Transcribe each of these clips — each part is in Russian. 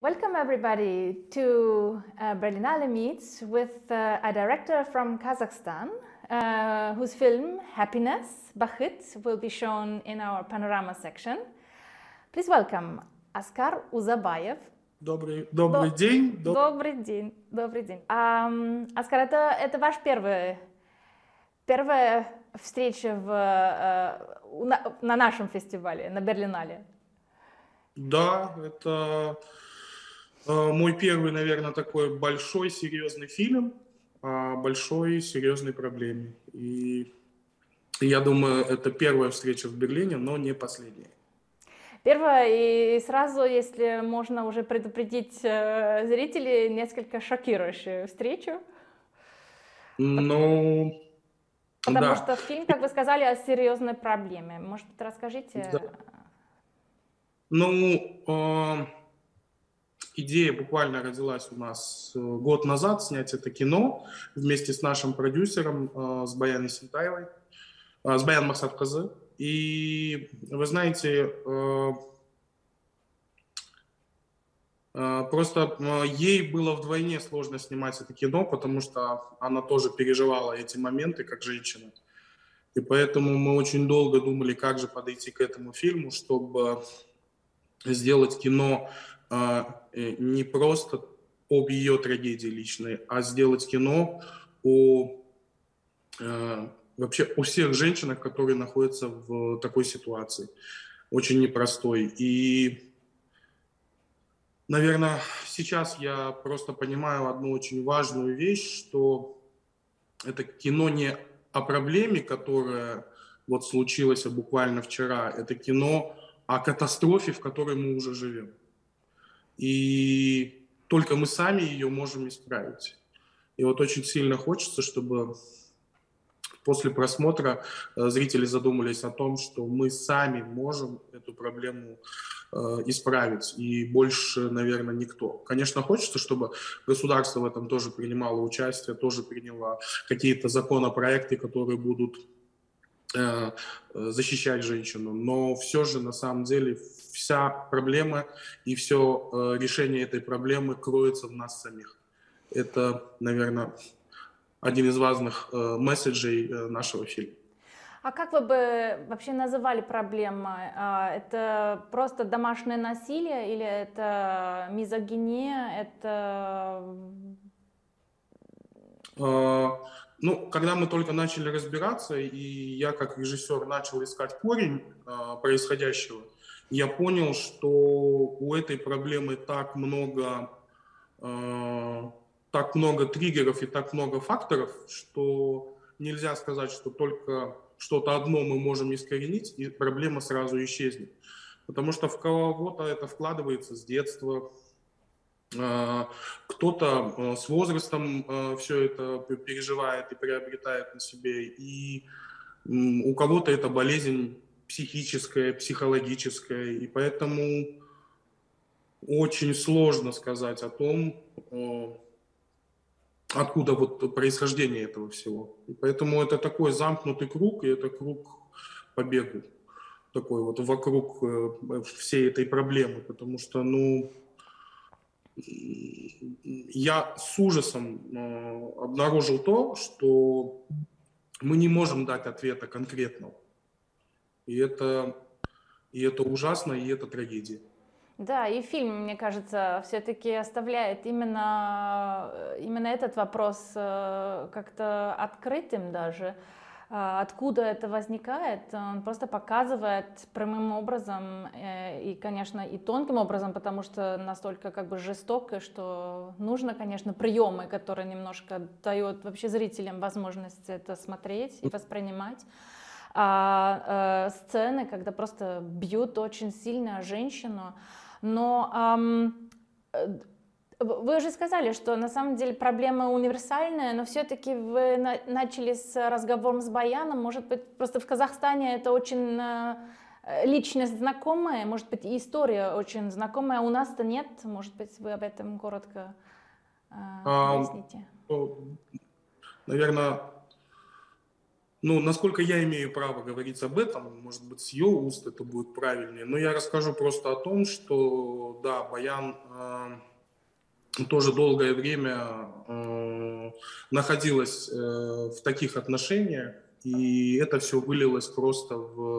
Welcome everybody to Berlinale Meets with a director from Kazakhstan whose film Happiness, Bakhit, will be shown in our panorama section. Please welcome Askar Uzabayev. Добрый день. Добрый день. Оскар, это ваша первая встреча на нашем фестивале, на Берлинале. Да, это мой первый, наверное, такой большой серьезный фильм о большой серьезной проблеме. И я думаю, это первая встреча в Берлине, но не последняя. Первая, и сразу, если можно уже предупредить зрителей, несколько шокирующую встречу. Ну, Потому что фильм, как вы сказали, о серьезной проблеме. Может быть, расскажите? Да. Ну, идея буквально родилась у нас год назад, снять это кино вместе с нашим продюсером, с Баяной Сентаевой, с Баян Максатказы. И вы знаете, просто ей было вдвойне сложно снимать это кино, потому что она тоже переживала эти моменты как женщина. И поэтому мы очень долго думали, как же подойти к этому фильму, чтобы сделать кино не просто об ее трагедии личной, а сделать кино вообще о всех женщинах, которые находятся в такой ситуации, очень непростой. И, наверное, сейчас я просто понимаю одну очень важную вещь, что это кино не о проблеме, которая вот случилась буквально вчера, это кино о катастрофе, в которой мы уже живем. И только мы сами ее можем исправить. И вот очень сильно хочется, чтобы после просмотра зрители задумались о том, что мы сами можем эту проблему исправить, и больше, наверное, никто. Конечно, хочется, чтобы государство в этом тоже принимало участие, тоже приняло какие-то законопроекты, которые будут защищать женщину, но все же, на самом деле, вся проблема и все решение этой проблемы кроется в нас самих. Это, наверное, один из важных месседжей нашего фильма. А как вы бы вообще называли проблему? Это просто домашнее насилие или это мизогиния? Это... Ну, когда мы только начали разбираться, и я как режиссер начал искать корень происходящего, я понял, что у этой проблемы так много триггеров и так много факторов, что нельзя сказать, что только что-то одно мы можем искоренить, и проблема сразу исчезнет. Потому что в кого-то это вкладывается с детства, кто-то с возрастом все это переживает и приобретает на себе, и у кого-то это болезнь психическая, психологическая, и поэтому очень сложно сказать о том, откуда вот происхождение этого всего. И поэтому это такой замкнутый круг, и это круг по бегу, такой вот вокруг всей этой проблемы, потому что, ну, я с ужасом обнаружил то, что мы не можем дать ответа конкретного. И это ужасно, и это трагедия. Да, и фильм, мне кажется, все-таки оставляет именно этот вопрос как-то открытым даже. Откуда это возникает, он просто показывает прямым образом и, конечно, и тонким образом, потому что настолько как бы жестоко, что нужно, конечно, приемы, которые немножко дают вообще зрителям возможность это смотреть и воспринимать. Сцены, когда просто бьют очень сильно женщину, но вы уже сказали, что на самом деле проблема универсальная, но все-таки вы начали с разговором с Баяном. Может быть, просто в Казахстане это очень личность знакомая, может быть, и история очень знакомая, а у нас-то нет. Может быть, вы об этом коротко объясните? Наверное, Ну, насколько я имею право говорить об этом, может быть, с ее уст это будет правильнее, но я расскажу просто о том, что, да, Баян тоже долгое время находилась в таких отношениях, и это все вылилось просто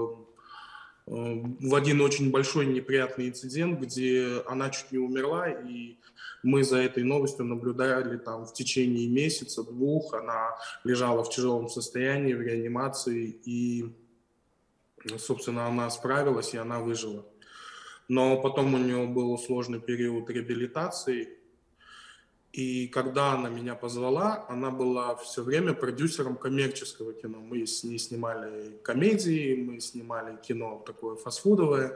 в один очень большой неприятный инцидент, где она чуть не умерла, и мы за этой новостью наблюдали там в течение месяца, двух. Она лежала в тяжелом состоянии, в реанимации, и, собственно, она справилась, и она выжила. Но потом у нее был сложный период реабилитации, и когда она меня позвала, она была все время продюсером коммерческого кино. Мы с ней снимали комедии, мы снимали кино такое фастфудовое.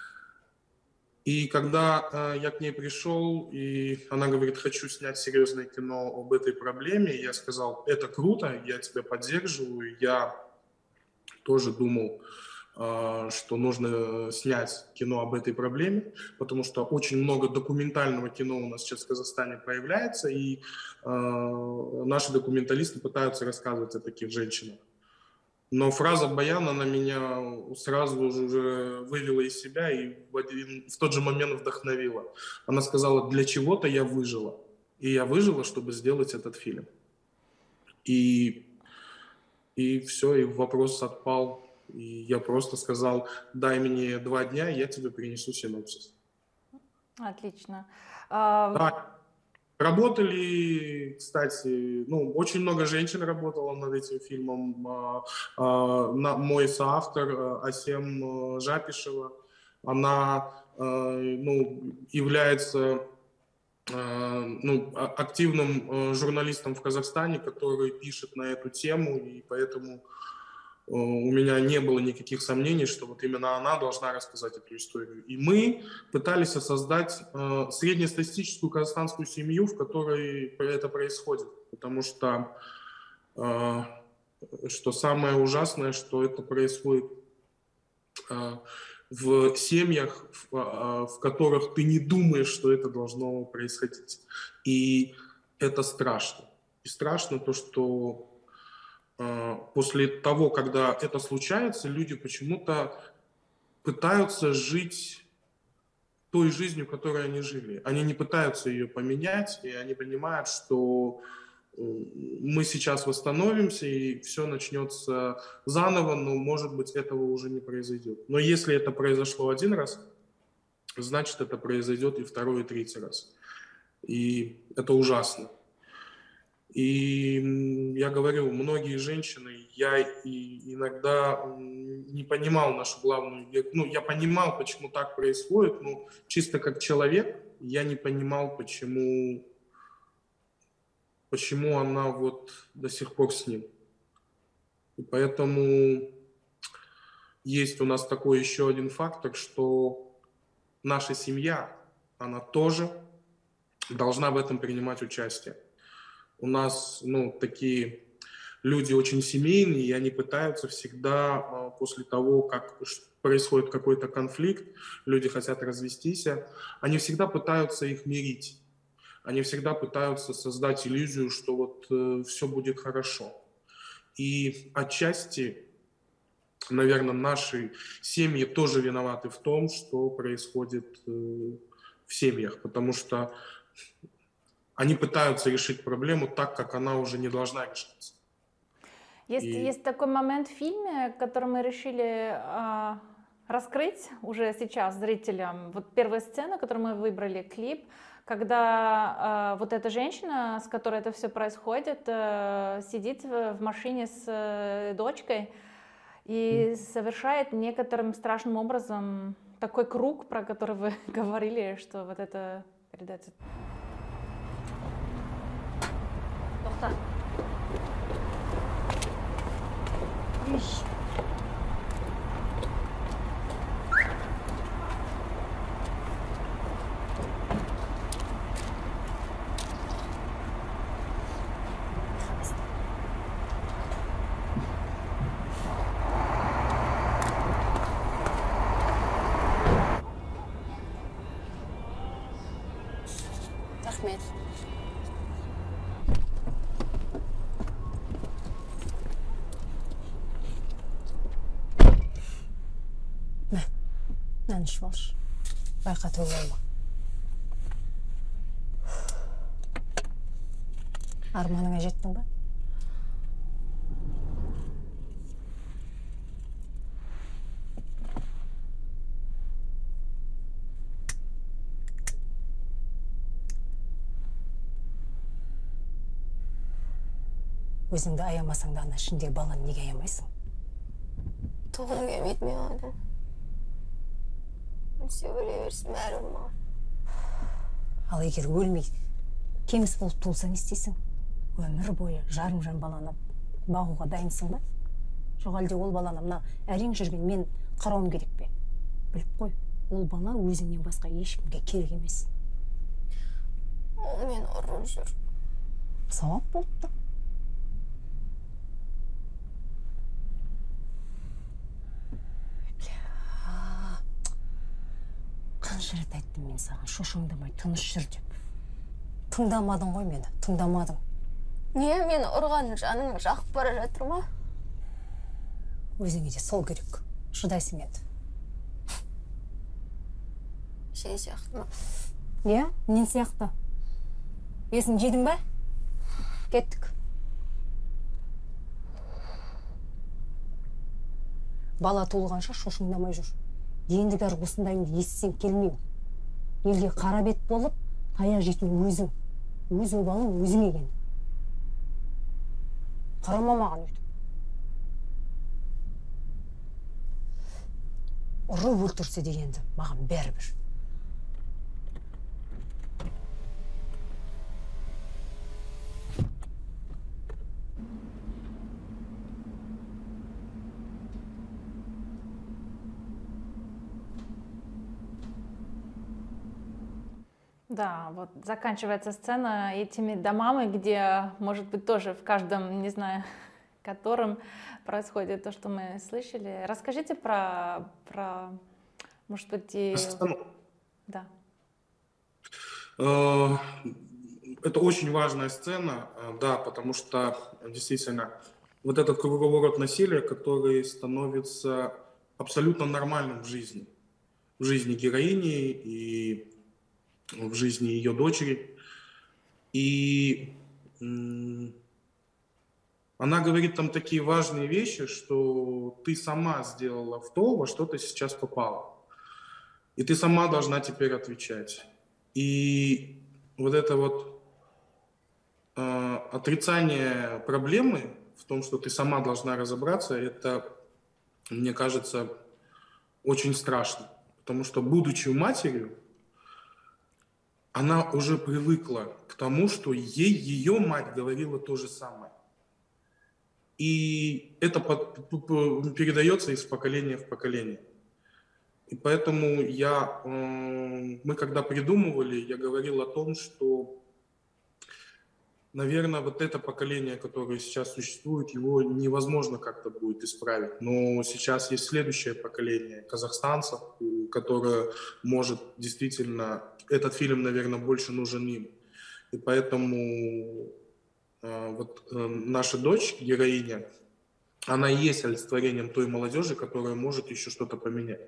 И когда я к ней пришел, и она говорит, хочу снять серьезное кино об этой проблеме, я сказал, это круто, я тебя поддерживаю. Я тоже думал, что нужно снять кино об этой проблеме, потому что очень много документального кино у нас сейчас в Казахстане появляется, и наши документалисты пытаются рассказывать о таких женщинах. Но фраза Баяна, она меня сразу уже вывела из себя и в тот же момент вдохновила. Она сказала, для чего-то я выжила. И я выжила, чтобы сделать этот фильм. И все, и вопрос отпал. И я просто сказал, дай мне 2 дня, я тебе принесу синопсис. Отлично. Да. Работали, кстати, ну, очень много женщин работало над этим фильмом. Мой соавтор Асем Жапишева, она является активным журналистом в Казахстане, который пишет на эту тему, и поэтому у меня не было никаких сомнений, что вот именно она должна рассказать эту историю. И мы пытались создать среднестатистическую казахстанскую семью, в которой это происходит. Потому что самое ужасное, что это происходит в семьях, в которых ты не думаешь, что это должно происходить. И это страшно. И страшно то, что после того, когда это случается, люди почему-то пытаются жить той жизнью, которой они жили. Они не пытаются ее поменять, и они понимают, что мы сейчас восстановимся, и все начнется заново, но, может быть, этого уже не произойдет. Но если это произошло 1 раз, значит, это произойдет и 2-й, и 3-й раз. И это ужасно. И я говорю, многие женщины, я иногда не понимал нашу главную... я понимал, почему так происходит, но чисто как человек я не понимал, почему она вот до сих пор с ним. И поэтому есть у нас такой еще один фактор, что наша семья, она тоже должна в этом принимать участие. У нас, такие люди очень семейные, и они пытаются всегда, после того, как происходит какой-то конфликт, люди хотят развестись, они всегда пытаются их мирить. Они всегда пытаются создать иллюзию, что вот все будет хорошо. И отчасти, наверное, наши семьи тоже виноваты в том, что происходит в семьях, потому что они пытаются решить проблему так, как она уже не должна решаться. Есть такой момент в фильме, который мы решили раскрыть уже сейчас зрителям. Вот первая сцена, которую мы выбрали, клип, когда вот эта женщина, с которой это все происходит, сидит в машине с дочкой и совершает некоторым страшным образом такой круг, про который вы говорили, что вот это передается. Рахмет. тыныш болшы. Байқату болма. Арманыңа жеттің ба? Өзіңді аямасаң да ана ішіндегі баланы неге аямайсың? Туғым келмейді мен одан. Сөйлей берсін бәрі маған. Ал егер өлмей, кеміс болып туылсаң не істейсің? Өмір бойы жарым-жан баланы бағуға дайынсың ба? Жоқ әлде ол баланы мына әрең жүрген мен қарауым керек пе? Біліп қой, ол бала өзіңнен басқа ешкімге керек емес. Ол мен ұрып жүр. Сауап болыпты. Қанша рет айттым мен саған, шошаңдамай тыныш жүр деп. Тыңдамадың ғой мені, тыңдамадың. Не, мен ұрған жаның жақып бара жатыр ма? Өзіңе де сол керек. Шыдайсың енді. Сен сияқты ма? Иә, мен сияқты. Есің жедің ба? Кеттік. Бала туылғанша шошыңдамай жүр. Ендігер осындайыңды естісең келмеймін. Елге қара бет болып, таяқ жету өзің. Өз обалың өзіңе екен. Қарама маған өйтіп. Ұрып өлтірсе дегенді, маған бәрібір. Да, вот заканчивается сцена этими домами, где, может быть, тоже в каждом, не знаю, котором происходит то, что мы слышали. Расскажите про может быть, Сцену. Да. Это очень важная сцена, да, потому что действительно вот этот круговорот насилия, который становится абсолютно нормальным в жизни героини и в жизни ее дочери. И она говорит там такие важные вещи, что ты сама сделала то, во что ты сейчас попала. И ты сама должна теперь отвечать. И вот это вот отрицание проблемы в том, что ты сама должна разобраться, это, мне кажется, очень страшно. Потому что, будучи матерью, она уже привыкла к тому, что ее мать говорила то же самое. И это передается из поколения в поколение. И поэтому мы когда придумывали, я говорил о том, что, наверное, вот это поколение, которое сейчас существует, его невозможно как-то будет исправить. Но сейчас есть следующее поколение казахстанцев, которое может действительно... Этот фильм, наверное, больше нужен им. И поэтому наша дочь, героиня, она и есть олицетворением той молодежи, которая может еще что-то поменять.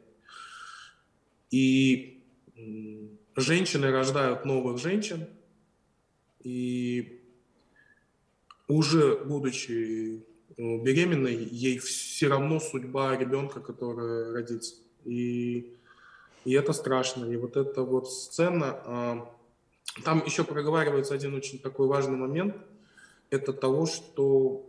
И женщины рождают новых женщин, и уже будучи беременной, ей все равно судьба ребенка, который родится. И это страшно. И вот эта вот сцена... Там еще проговаривается один очень такой важный момент. Это того, что...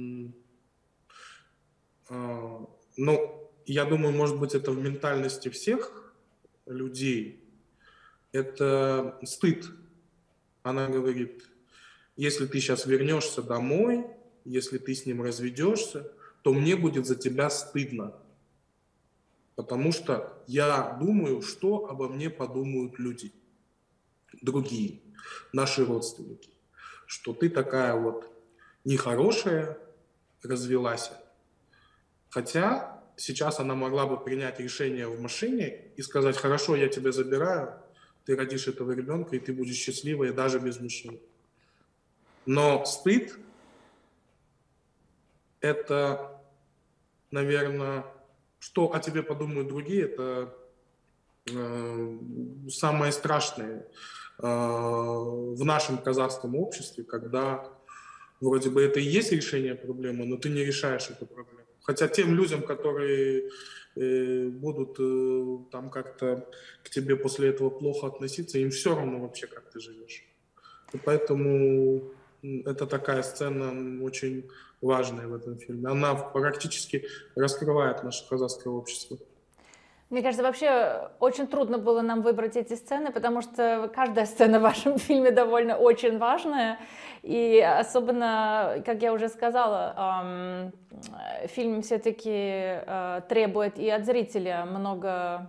я думаю, может быть, это в ментальности всех людей. Это стыд. Она говорит, если ты сейчас вернешься домой, если ты с ним разведешься, то мне будет за тебя стыдно. Потому что я думаю, что обо мне подумают люди, другие, наши родственники. Что ты такая вот нехорошая, развелась. Хотя сейчас она могла бы принять решение в машине и сказать, хорошо, я тебя забираю, ты родишь этого ребенка, и ты будешь счастливой даже без мужчины. Но стыд – это, наверное, что о тебе подумают другие, это самое страшное в нашем казахском обществе, когда вроде бы это и есть решение проблемы, но ты не решаешь эту проблему. Хотя тем людям, которые будут там как-то к тебе после этого плохо относиться, им все равно вообще, как ты живешь. И поэтому это такая сцена очень важная в этом фильме. Она практически раскрывает наше казахское общество. Мне кажется, вообще очень трудно было нам выбрать эти сцены, потому что каждая сцена в вашем фильме довольно очень важная. И особенно, как я уже сказала, фильм все-таки требует и от зрителя много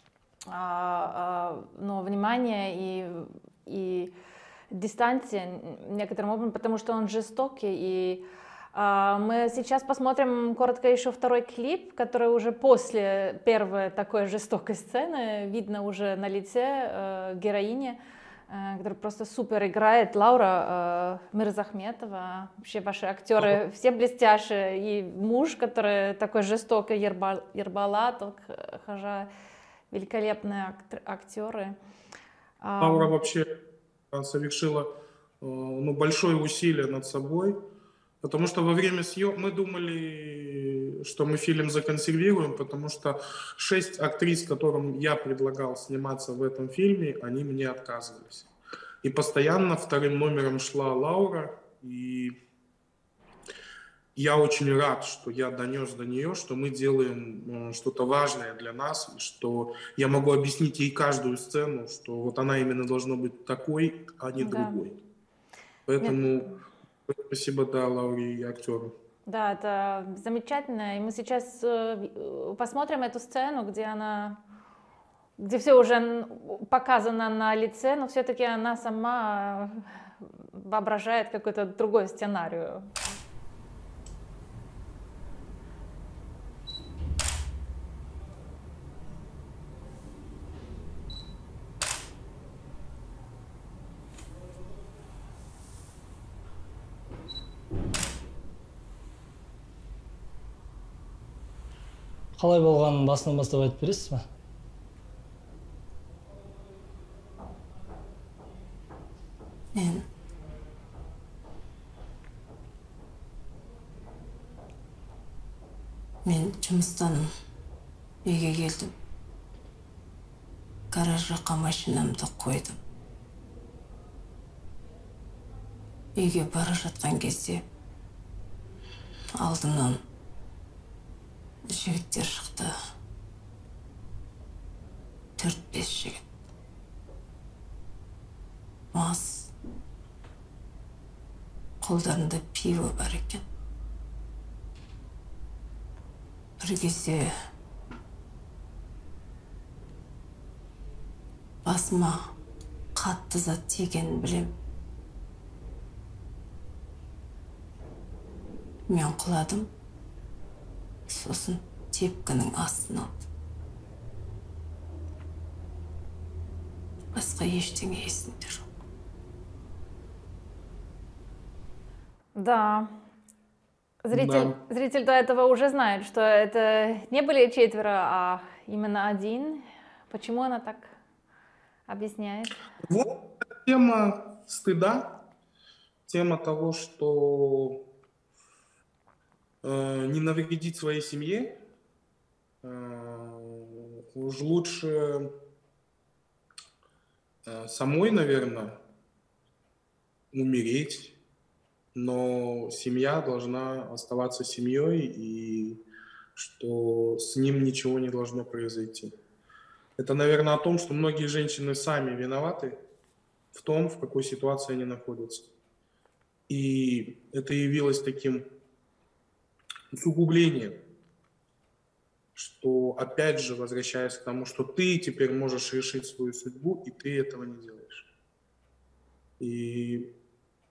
внимания и дистанции некоторым образом, потому что он жестокий. И мы сейчас посмотрим коротко еще второй клип, который уже после первой такой жестокой сцены видно уже на лице героини, которая просто супер играет, Лаура Мирзахметова. Вообще ваши актеры все блестящие, и муж, который такой жестокий, Ербалат Хажа, великолепные актеры. Лаура вообще совершила большое усилие над собой. Потому что во время съемок мы думали, что мы фильм законсервируем, потому что 6 актрис, которым я предлагал сниматься в этом фильме, они мне отказывались. И постоянно вторым номером шла Лаура, и я очень рад, что я донес до нее, что мы делаем что-то важное для нас, и что я могу объяснить ей каждую сцену, что вот она именно должна быть такой, а не другой. Поэтому... Спасибо, да, Лауре и актеру. Да, это замечательно. И мы сейчас посмотрим эту сцену, где все уже показано на лице, но все-таки она сама воображает какой-то другой сценарий. Қалай болғанын басынан бастап айтып бересіз ба? Мен жұмыстан үйге келдім. Гараж жаққа машинамды қойдым. Үйге бара жатқан кезде алдымнан жігіттер шықты. 4-5 жігіт. Мас. Қолдарында пиво бар екен. Бір кезде басыма қатты зат тигенін білем. Мен құладым. Сосын тепкінің астын алды. Басқа ештеңе есімде жоқ. Да. Зритель до этого уже знает, что это не были 4, а именно 1. Почему она так объясняет? Вот тема стыда, тема того, что не навредить своей семье, уж лучше самой, наверное, умереть, но семья должна оставаться семьей, и что с ним ничего не должно произойти. Это, наверное, о том, что многие женщины сами виноваты в том, в какой ситуации они находятся. И это явилось таким усугублением, что, опять же, возвращаясь к тому, что ты теперь можешь решить свою судьбу, и ты этого не делаешь. И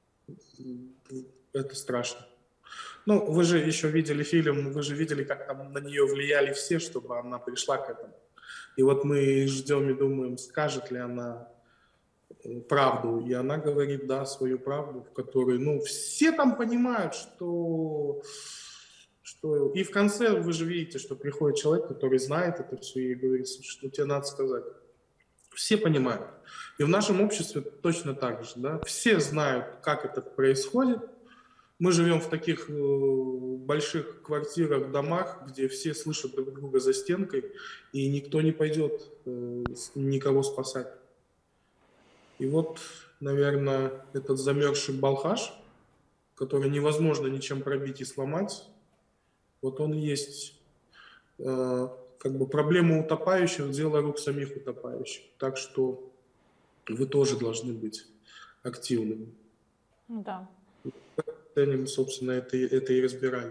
это страшно. Ну, вы же еще видели фильм, вы же видели, как там на нее влияли все, чтобы она пришла к этому. И вот мы ждем и думаем, скажет ли она правду. И она говорит, да, свою правду, в которой, ну, все там понимают, что что и в конце вы же видите, что приходит человек, который знает это все и говорит, что тебе надо сказать. Все понимают. И в нашем обществе точно так же. Да? Все знают, как это происходит. Мы живем в таких больших квартирах, домах, где все слышат друг друга за стенкой, и никто не пойдет никого спасать. И вот, наверное, этот замерзший Балхаш, который невозможно ничем пробить и сломать, вот он и есть как бы проблема утопающих, дело рук самих утопающих. Так что вы тоже должны быть активными. Да. Ценим, собственно, это и разбирали.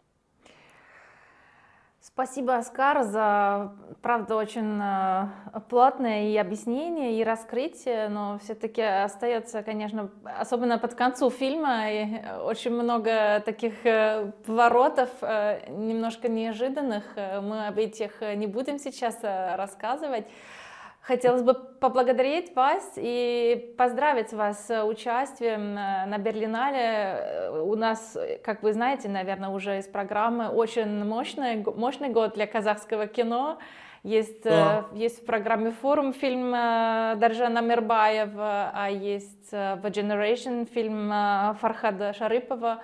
Спасибо, Оскар, за, правда, очень плотное и объяснение, и раскрытие, но все-таки остается, конечно, особенно под концу фильма, и очень много таких поворотов, немножко неожиданных. Мы об этих не будем сейчас рассказывать. Хотелось бы поблагодарить вас и поздравить вас с участием на Берлинале. У нас, как вы знаете, наверное, уже из программы очень мощный год для казахского кино. Есть в программе «Форум» фильм Даржана Мирбаева, а есть «The Generation» фильм Фархада Шарипова.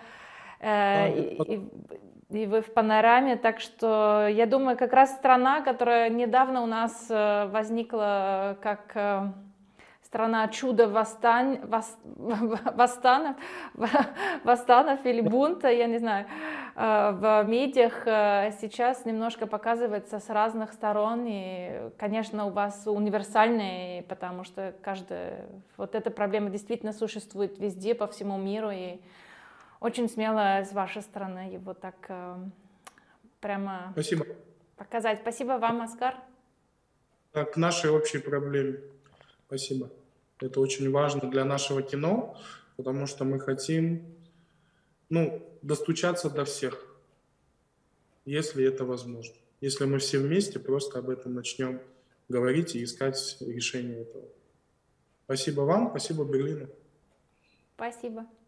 И вы в панораме, так что я думаю, как раз страна, которая недавно у нас возникла как страна чуда восстанов или бунта, я не знаю, в медиах сейчас немножко показывается с разных сторон, и, конечно, у вас универсальные, потому что вот эта проблема действительно существует везде, по всему миру, и очень смело с вашей стороны его так прямо показать. Спасибо вам, Оскар. К нашей общей проблеме. Спасибо. Это очень важно для нашего кино, потому что мы хотим, достучаться до всех, если это возможно. Если мы все вместе просто об этом начнем говорить и искать решение этого. Спасибо вам, спасибо Берлину. Спасибо.